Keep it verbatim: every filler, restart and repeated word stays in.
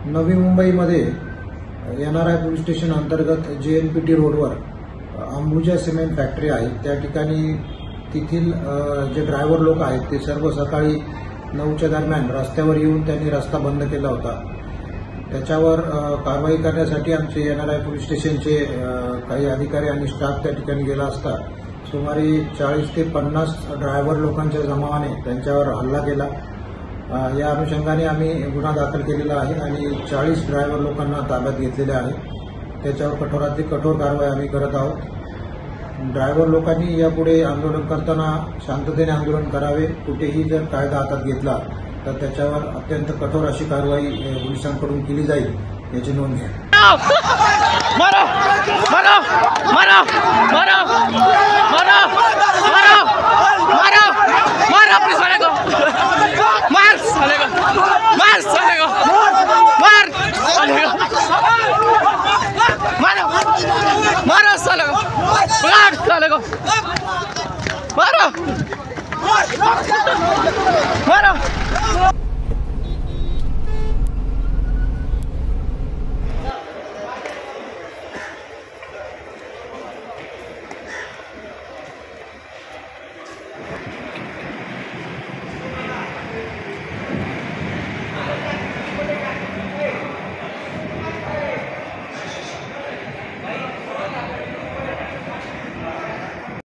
नवी मुंबईमध्ये N R I police station अंतर्गत जे एन पी टी रोडवर अंबुजा सिमेंट फॅक्टरी आहे त्या ठिकाणी तेथील जे ड्रायव्हर लोक आहेत ते सर्व सकाळी नऊच्या दरम्यान रस्त्यावर येऊन त्यांनी रस्ता बंद केला होता। त्याच्यावर कारवाई करण्यासाठी आमचे एन आर आय पोलीस स्टेशनचे काही अधिकारी आणि स्टाफ त्या ठिकाणी गेला असता सुमारे चाळीस ते पन्नास ड्रायव्हर लोकांच्या जमावाने त्यांच्यावर हल्ला केला। या अनुषंगाने आम्ही गुन्हा दाखल केलेला आहे आणि चाळीस ड्रायव्हर लोकांना ताब्यात घेतलेले आहे। त्याच्यावर कठोरातली कठोर कारवाई आम्ही करत आहोत। ड्रायव्हर लोकांनी यापुढे आंदोलन करताना शांततेने आंदोलन करावे। कुठेही जर कायदा हातात घेतला तर त्याच्यावर अत्यंत कठोर अशी कारवाई पोलिसांकडून केली जाईल याची नोंद घ्या। मारो मारो मारो मारो मारो मारो मारो मार अपने साले को मार साले को मार साले को मार साले को मारो मारो साले को मार साले को मारो मारो